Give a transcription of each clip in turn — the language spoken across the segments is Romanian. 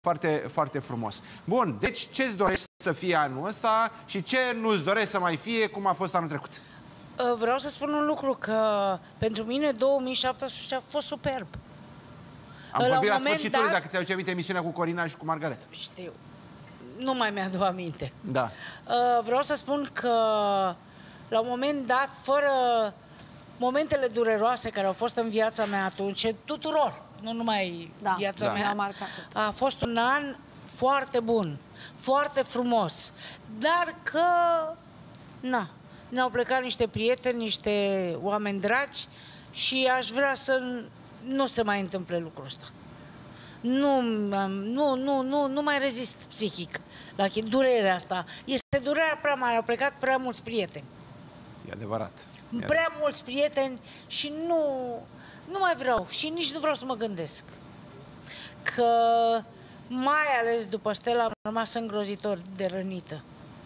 Foarte, foarte frumos. Bun, deci ce-ți dorești să fie anul ăsta și ce nu-ți dorești să mai fie cum a fost anul trecut? Vreau să spun un lucru, că pentru mine 2017 a fost superb. Am vorbit la sfârșitul, dacă ți-au aminte emisiunea cu Corina și cu Margareta. Știu. Nu mai mi-aduc aminte. Da. Vreau să spun că la un moment dat, fără momentele dureroase care au fost în viața mea atunci, tuturor, nu numai viața mea, a fost un an foarte bun, foarte frumos, dar că, ne-au plecat niște prieteni, niște oameni dragi și aș vrea să nu se mai întâmple lucrul ăsta. Nu mai rezist psihic la durerea asta. Este durerea prea mare, au plecat prea mulți prieteni. E adevărat. Prea mulți prieteni și nu mai vreau și nici nu vreau să mă gândesc. Că mai ales după Stella am rămas îngrozitor de rănită.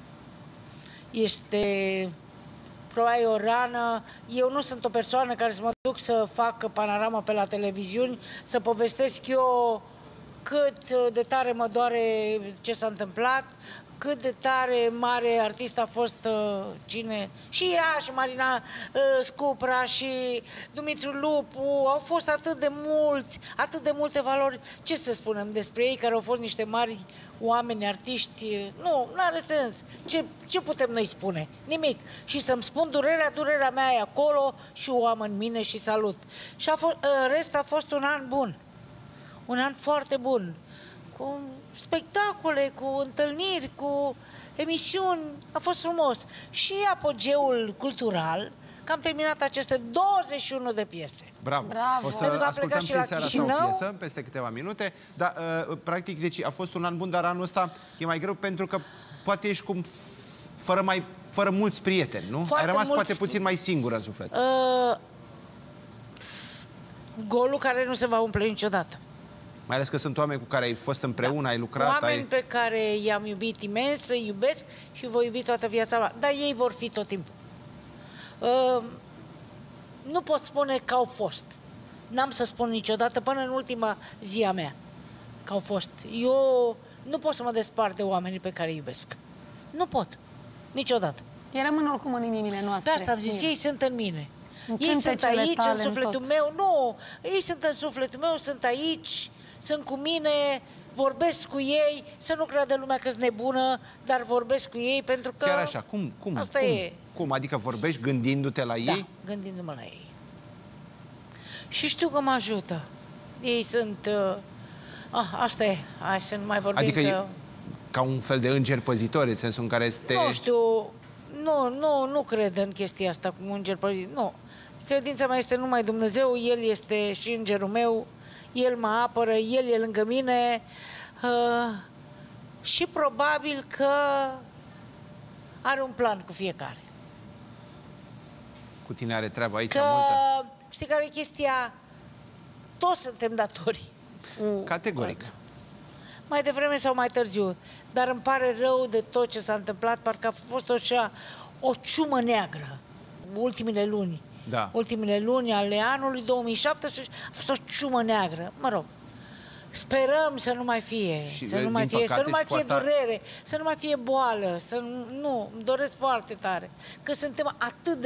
Este probabil o rană. Eu nu sunt o persoană care să mă duc să fac panoramă pe la televiziuni, să povestesc eu cât de tare mă doare ce s-a întâmplat, cât de tare mare artist a fost cine. Și ea, și Marina Scupra, și Dumitru Lupu, au fost atât de multe valori. Ce să spunem despre ei, care au fost niște mari oameni, artiști? Nu are sens. Ce putem noi spune? Nimic. Și să-mi spun durerea mea e acolo și o am în mine și salut. Și în rest a fost un an bun. Un an foarte bun. Cu spectacole, cu întâlniri, cu emisiuni, a fost frumos. Și apogeul cultural, că am terminat aceste 21 de piese. Bravo! O să ascultăm și seara asta o piesă, peste câteva minute. Dar, practic, deci a fost un an bun, dar anul ăsta e mai greu pentru că poate ești fără mulți prieteni, nu? Ai rămas poate puțin mai singur în suflet. Golul care nu se va umple niciodată. Mai ales că sunt oameni cu care ai fost împreună, ai lucrat. Oameni pe care i-am iubit imens, îi iubesc și voi iubi toată viața mea. Dar ei vor fi tot timpul. Nu pot spune că au fost. N-am să spun niciodată, până în ultima zi a mea, că au fost. Eu nu pot să mă despart de oamenii pe care îi iubesc. Nu pot. Niciodată. Ei rămân oricum în inimile noastre. De asta am zis, ei sunt în mine. Ei sunt aici, în sufletul meu. Nu, ei sunt în sufletul meu, sunt aici, sunt cu mine, vorbesc cu ei, să nu creadă lumea că-s nebună, dar vorbesc cu ei pentru că... Chiar așa, cum? Asta e. Cum? Adică vorbești gândindu-te la ei? Da, gândindu-mă la ei. Și știu că mă ajută. Ei sunt... asta e, hai să nu mai vorbim. Adică ca un fel de îngeri păzitori, în sensul în care este... Nu știu, nu cred în chestia asta cu înger păzitor. Nu. Credința mea este numai Dumnezeu, El este și îngerul meu, El mă apără, El e lângă mine și probabil că are un plan cu fiecare. Cu tine are treabă aici multă? Știi care e chestia? Toți suntem datori. Categoric. Mai devreme sau mai târziu. Dar îmi pare rău de tot ce s-a întâmplat, parcă a fost așa o ciumă neagră ultimele luni. Da. Ultimele luni ale anului 2017 a fost o ciumă neagră. Mă rog, sperăm să nu mai fie, să nu mai fie durere, să nu mai fie boală, nu, îmi doresc foarte tare, că suntem atât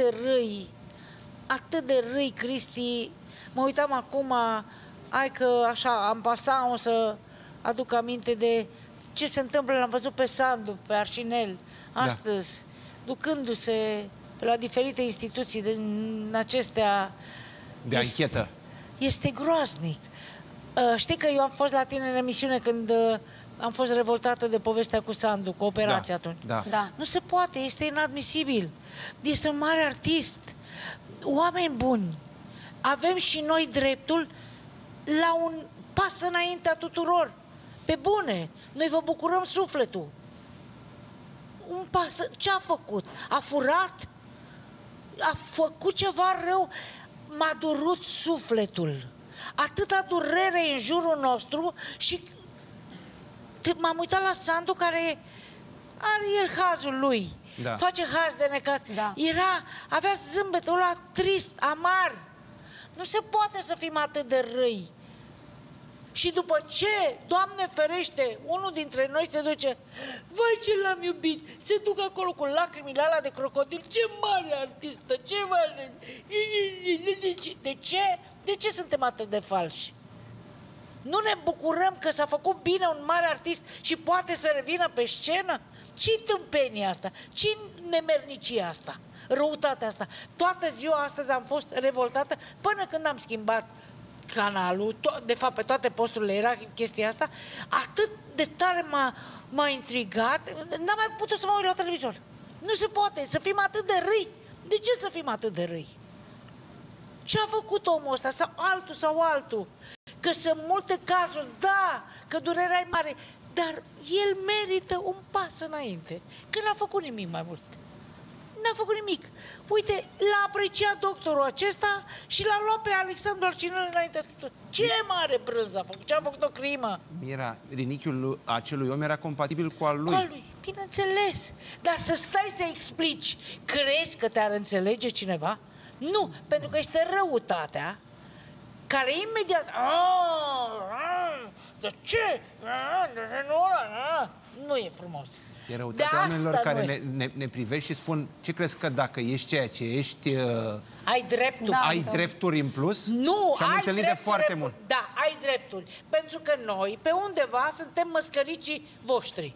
de răi, Cristi. Mă uitam acum, hai că așa, am pasat, o să aduc aminte de ce se întâmplă, l-am văzut pe Sandu, pe Arșinel, astăzi, ducându-se pe la diferite instituții din acestea... De anchetă. Este groaznic. Știi că eu am fost la tine în emisiune când am fost revoltată de povestea cu Sandu, cu operația atunci. Da. Nu se poate, este inadmisibil. Este un mare artist. Oameni buni. Avem și noi dreptul la un pas înaintea tuturor. Pe bune. Noi vă bucurăm sufletul. Un pas. Ce a făcut? A furat? A făcut ceva rău? M-a durut sufletul. Atâta durere în jurul nostru și m-am uitat la Sandu care are el hazul lui. Face haz de necaz. Avea zâmbetul ăla trist, amar. Nu se poate să fim atât de răi. Și după ce, Doamne ferește, unul dintre noi se duce, vai ce l-am iubit, se duc acolo cu lacrimile alea de crocodil, ce mare artistă, ce mare... De ce? De ce suntem atât de falși? Nu ne bucurăm că s-a făcut bine un mare artist și poate să revină pe scenă? Ce-i tâmpenie asta? Ce-i nemernicia asta? Răutatea asta? Toată ziua astăzi am fost revoltată până când am schimbat canalul, de fapt pe toate posturile era chestia asta, atât de tare m-a intrigat, n-am mai putut să mă uit la televizor. Nu se poate să fim atât de răi. De ce să fim atât de răi? Ce a făcut omul ăsta? Sau altul? Că sunt multe cazuri, da, că durerea e mare, dar el merită un pas înainte, că n-a făcut nimic mai mult. N-a făcut nimic. Uite, l-a apreciat doctorul acesta și l-a luat pe Alexandru Arșinel înainte. Ce mare brânză a făcut? Ce a făcut o crimă? Mira, rinichiul acelui om era compatibil cu al lui. Cu al lui, bineînțeles. Dar să stai să explici, crezi că te-ar înțelege cineva? Nu, pentru că este răutatea care imediat... De ce? Nu e frumos. E răutatea oamenilor care ne privești și spun, ce crezi că dacă ești ceea ce ești... ai drepturi. Ai drepturi în plus? Nu, și am întâlnit de foarte mult. Da, ai drepturi. Pentru că noi, pe undeva, suntem măscăricii voștri.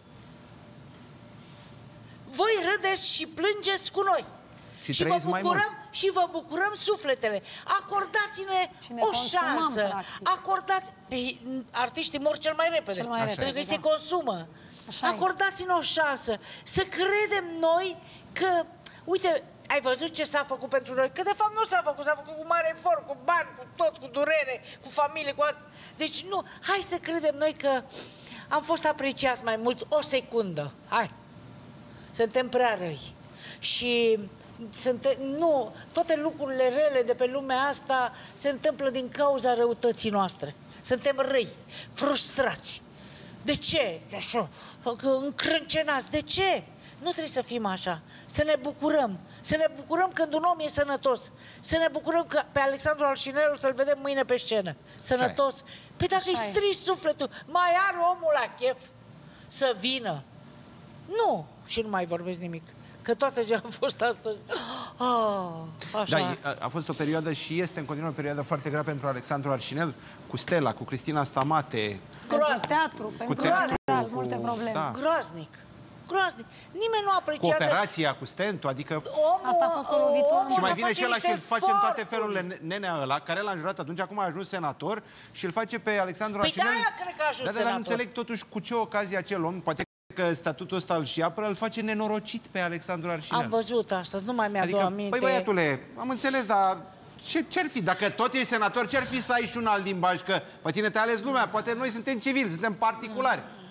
Voi râdeți și plângeți cu noi. Și vă bucurăm sufletele. Acordați-ne o șansă. Acordați... Artiștii mor cel mai repede. Pentru că se consumă. Acordați-ne o șansă. Să credem noi că... Uite, ai văzut ce s-a făcut pentru noi? Că de fapt nu s-a făcut. S-a făcut cu mare efort, cu bani, cu tot, cu durere, cu familie, cu asta. Deci nu, hai să credem noi că am fost apreciați mai mult o secundă. Hai. Suntem prea răi. Și... nu, toate lucrurile rele de pe lumea asta se întâmplă din cauza răutății noastre. Suntem răi, frustrați. De ce? Încrâncenați. De ce? Nu trebuie să fim așa. Să ne bucurăm. Să ne bucurăm când un om e sănătos. Să ne bucurăm că pe Alexandru Arșinel să-l vedem mâine pe scenă. Sănătos. Păi dacă îi strici sufletul, mai are omul la chef să vină. Nu. Și nu mai vorbesc nimic. Că toată ce a fost astăzi... Da, a fost o perioadă și este în continuare o perioadă foarte grea pentru Alexandru Arșinel, cu Stella, cu Cristina Stamate. Pentru teatru, multe probleme. Da. Groaznic. Groaznic. Nimeni nu apreciază... Cooperația cu Stentu, adică... Asta a fost o lovitură. Și mai vine și ăla și îl face în toate felurile, nenea ăla, care l-a înjurat atunci, acum a ajuns senator și îl face pe Alexandru Arșinel... Păi de-aia cred că a ajuns senator. Dar nu înțeleg totuși cu ce ocazie acel om, poate că statutul ăsta îl și apără, îl face nenorocit pe Alexandru Arșinel. Am văzut astăzi, nu mai mi-aduc aminte. Păi băiatule, am înțeles, dar ce-ar fi? Dacă tot ești senator, ce-ar fi să ai și un alt limbaj? Că pe tine te-a ales lumea, poate noi suntem civili, suntem particulari.